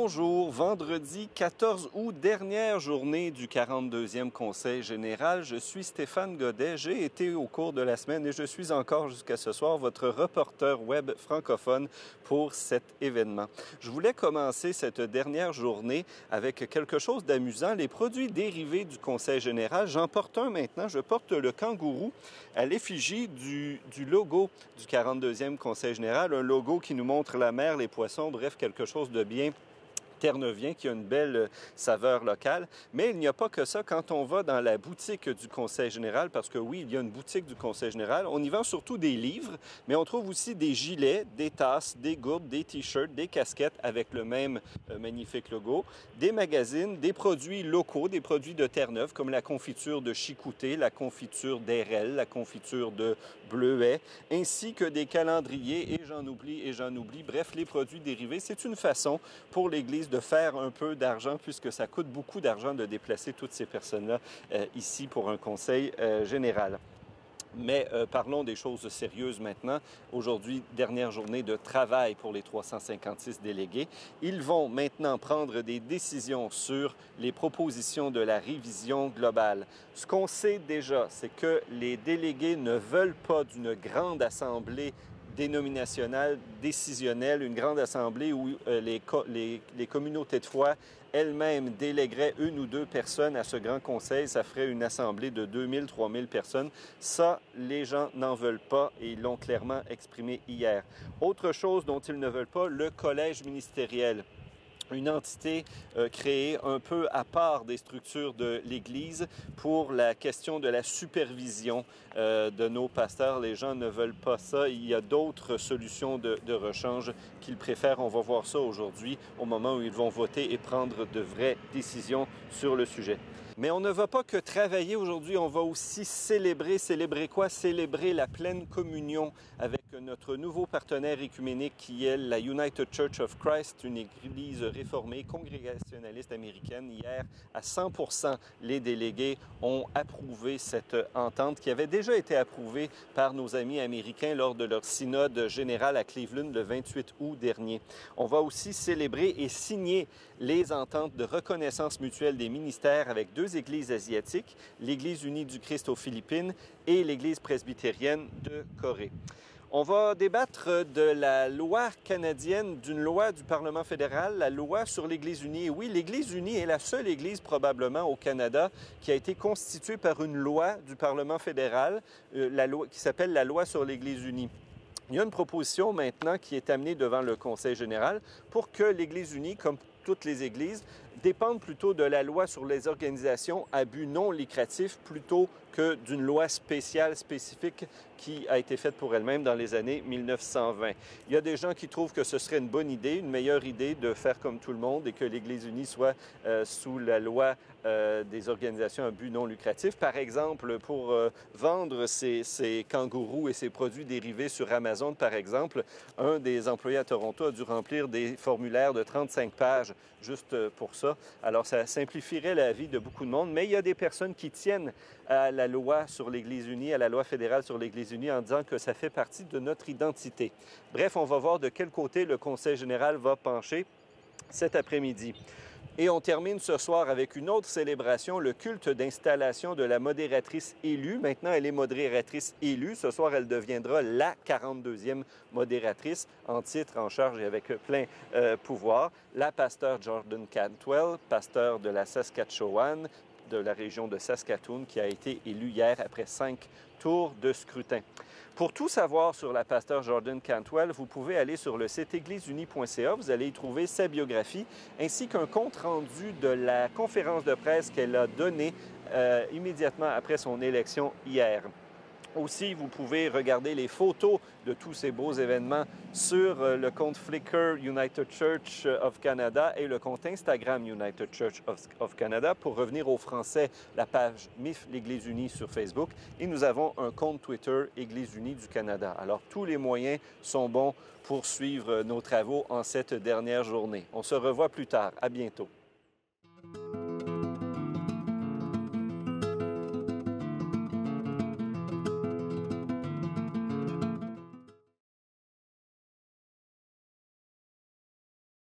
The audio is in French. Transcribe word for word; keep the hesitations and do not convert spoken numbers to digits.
Bonjour, vendredi quatorze août, dernière journée du quarante-deuxième Conseil général. Je suis Stéphane Godet. J'ai été au cours de la semaine et je suis encore jusqu'à ce soir votre reporter web francophone pour cet événement. Je voulais commencer cette dernière journée avec quelque chose d'amusant, les produits dérivés du Conseil général. J'en porte un maintenant, je porte le kangourou à l'effigie du, du logo du quarante-deuxième Conseil général, un logo qui nous montre la mer, les poissons, bref, quelque chose de bien terre-neuvien qui a une belle saveur locale. Mais il n'y a pas que ça. Quand on va dans la boutique du Conseil général, parce que oui, il y a une boutique du Conseil général, on y vend surtout des livres, mais on trouve aussi des gilets, des tasses, des gourdes, des t-shirts, des casquettes avec le même euh, magnifique logo, des magazines, des produits locaux, des produits de Terre-Neuve, comme la confiture de Chicouté, la confiture d'Airelle, la confiture de Bleuet, ainsi que des calendriers, et j'en oublie, et j'en oublie. Bref, les produits dérivés, c'est une façon pour l'Église de faire un peu d'argent puisque ça coûte beaucoup d'argent de déplacer toutes ces personnes-là euh, ici pour un conseil euh, général. Mais euh, parlons des choses sérieuses maintenant. Aujourd'hui, dernière journée de travail pour les trois cent cinquante-six délégués. Ils vont maintenant prendre des décisions sur les propositions de la révision globale. Ce qu'on sait déjà, c'est que les délégués ne veulent pas d'une grande assemblée dénominationnelle, décisionnelle, une grande assemblée où euh, les, co les, les communautés de foi elles-mêmes délégueraient une ou deux personnes à ce grand conseil. Ça ferait une assemblée de deux mille, trois mille personnes. Ça, les gens n'en veulent pas et ils l'ont clairement exprimé hier. Autre chose dont ils ne veulent pas, le collège ministériel. Une entité euh, créée un peu à part des structures de l'Église pour la question de la supervision euh, de nos pasteurs. Les gens ne veulent pas ça. Il y a d'autres solutions de, de rechange qu'ils préfèrent. On va voir ça aujourd'hui au moment où ils vont voter et prendre de vraies décisions sur le sujet. Mais on ne va pas que travailler aujourd'hui, on va aussi célébrer. Célébrer quoi? Célébrer la pleine communion avec notre nouveau partenaire écuménique qui est la United Church of Christ, une église réformée congrégationaliste américaine. Hier, à cent pour cent, les délégués ont approuvé cette entente qui avait déjà été approuvée par nos amis américains lors de leur synode général à Cleveland le vingt-huit août dernier. On va aussi célébrer et signer les ententes de reconnaissance mutuelle des ministères avec deux églises asiatiques, l'Église unie du Christ aux Philippines et l'Église presbytérienne de Corée. On va débattre de la loi canadienne, d'une loi du Parlement fédéral, la loi sur l'Église unie. Et oui, l'Église unie est la seule Église probablement au Canada qui a été constituée par une loi du Parlement fédéral, euh, la loi, qui s'appelle la loi sur l'Église unie. Il y a une proposition maintenant qui est amenée devant le Conseil général pour que l'Église unie, comme toutes les églises, dépendent plutôt de la loi sur les organisations à but non lucratif plutôt que d'une loi spéciale, spécifique qui a été faite pour elle-même dans les années mille neuf cent vingt. Il y a des gens qui trouvent que ce serait une bonne idée, une meilleure idée de faire comme tout le monde et que l'Église unie soit euh, sous la loi euh, des organisations à but non lucratif. Par exemple, pour euh, vendre ses, ses kangourous et ses produits dérivés sur Amazon, par exemple, un des employés à Toronto a dû remplir des formulaires de trente-cinq pages juste pour ça. Alors, ça simplifierait la vie de beaucoup de monde, mais il y a des personnes qui tiennent à la loi sur l'Église unie, à la loi fédérale sur l'Église unie, en disant que ça fait partie de notre identité. Bref, on va voir de quel côté le Conseil général va pencher cet après-midi. Et on termine ce soir avec une autre célébration, le culte d'installation de la modératrice élue. Maintenant, elle est modératrice élue. Ce soir, elle deviendra la quarante-deuxième modératrice, en titre, en charge et avec plein euh, pouvoir. La pasteur Jordan Cantwell, pasteur de la Saskatchewan, de la région de Saskatoon, qui a été élue hier après cinq tours de scrutin. Pour tout savoir sur la pasteur Jordan Cantwell, vous pouvez aller sur le site église unie point c a. Vous allez y trouver sa biographie ainsi qu'un compte-rendu de la conférence de presse qu'elle a donnée euh, immédiatement après son élection hier. Aussi, vous pouvez regarder les photos de tous ces beaux événements sur le compte Flickr United Church of Canada et le compte Instagram United Church of Canada. Pour revenir au français, la page M I F l'Église unie sur Facebook. Et nous avons un compte Twitter Église unie du Canada. Alors, tous les moyens sont bons pour suivre nos travaux en cette dernière journée. On se revoit plus tard. À bientôt.